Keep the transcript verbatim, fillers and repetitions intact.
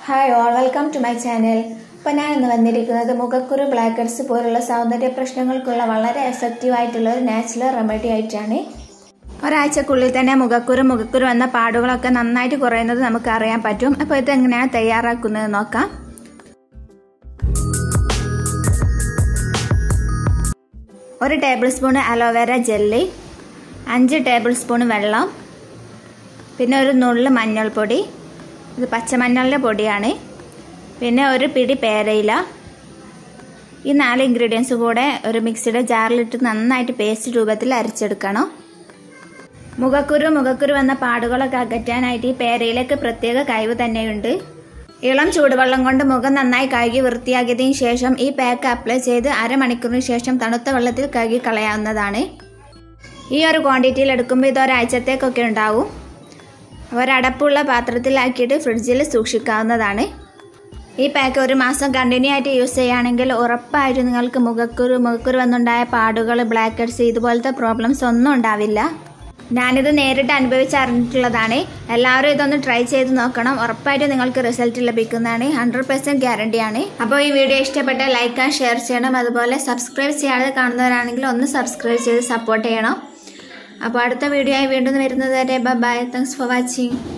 Hi all, welcome to my channel. ഇപ്പോൾ ഞാൻ ഇന്ന് വന്നിരിക്കുന്നത് മുഖക്കുരു ബ്ലാക്ക് ഹെഡ്സ് പോലുള്ള സൗന്ദര്യ പ്രശ്നങ്ങൾക്കുള്ള വളരെ എഫക്റ്റീവ് ആയിട്ടുള്ള ഒരു നാച്ചുറൽ റെമഡി ആയിട്ടാണ്. ഒരാഴ്ചക്കുള്ളിൽ തന്നെ മുഖക്കുരു മുഖക്കുരു എന്ന പാടുകളൊക്കെ നന്നായിട്ട് കുറയുന്നത് നമുക്ക് അറിയാൻ പറ്റും. അപ്പോൾ ഇത് എങ്ങനെയാണ് തയ്യാറാക്കുന്നത് നോക്കാം. ഒരു ടേബിൾ സ്പൂൺ അലോവേര ജെല്ലി, അഞ്ച് ടേബിൾ സ്പൂൺ വെള്ളം, പിന്നെ ഒരു നുള്ള് മഞ്ഞൾപ്പൊടി, ഇത് പച്ചമഞ്ഞളുടെ പൊടിയാണ്, പിന്നെ ഒരു പിടി പേരയില. ഈ നാല് ഇൻഗ്രീഡിയൻസ് കൂടെ ഒരു മിക്സിയുടെ ജാറിലിട്ട് നന്നായിട്ട് പേസ്റ്റ് രൂപത്തിൽ അരച്ചെടുക്കണം. മുഖക്കുരു മുഖക്കുരു എന്ന പാടുകളൊക്കെ അകറ്റാനായിട്ട് ഈ പേരയിലേക്ക് പ്രത്യേക കഴിവ് തന്നെയുണ്ട്. ഇളം ചൂടുവെള്ളം കൊണ്ട് മുഖം നന്നായി കഴുകി വൃത്തിയാക്കിയതിനു ശേഷം ഈ പാക്ക് അപ്ലൈ ചെയ്ത് അരമണിക്കൂറിന് ശേഷം തണുത്ത വെള്ളത്തിൽ കഴുകി കളയാവുന്നതാണ്. ഈ ഒരു ക്വാണ്ടിറ്റിയിൽ എടുക്കുമ്പോൾ ഇത് ഒരാഴ്ചത്തേക്കൊക്കെ ഉണ്ടാവും. ഒരടപ്പുള്ള പാത്രത്തിലാക്കിയിട്ട് ഫ്രിഡ്ജിൽ സൂക്ഷിക്കാവുന്നതാണ്. ഈ പാക്ക് ഒരു മാസം കണ്ടിന്യൂ ആയിട്ട് യൂസ് ചെയ്യുകയാണെങ്കിൽ ഉറപ്പായിട്ട് നിങ്ങൾക്ക് മുഖക്കുരു മുഖക്കുരു വന്നുണ്ടായ പാടുകൾ, ബ്ലാക്ക് ഹെഡ്സ് ഇതുപോലത്തെ പ്രോബ്ലംസ് ഒന്നും ഉണ്ടാവില്ല. ഞാനിത് നേരിട്ട് അനുഭവിച്ചറിഞ്ഞിട്ടുള്ളതാണ്. എല്ലാവരും ഇതൊന്ന് ട്രൈ ചെയ്ത് നോക്കണം. ഉറപ്പായിട്ട് നിങ്ങൾക്ക് റിസൾട്ട് ലഭിക്കുന്നതാണ്. ഹൺഡ്രഡ് പെർസെൻറ്റ് ഗ്യാരണ്ടിയാണ്. അപ്പോൾ ഈ വീഡിയോ ഇഷ്ടപ്പെട്ടാൽ ലൈക്ക് ആൻഡ് ഷെയർ ചെയ്യണം. അതുപോലെ സബ്സ്ക്രൈബ് ചെയ്യാതെ കാണുന്നവരാണെങ്കിൽ ഒന്ന് സബ്സ്ക്രൈബ് ചെയ്ത് സപ്പോർട്ട് ചെയ്യണം. അപ്പോൾ അടുത്ത വീഡിയോ ആയി വീണ്ടും വരുന്നത് വരെ ബൈ. Thanks for watching.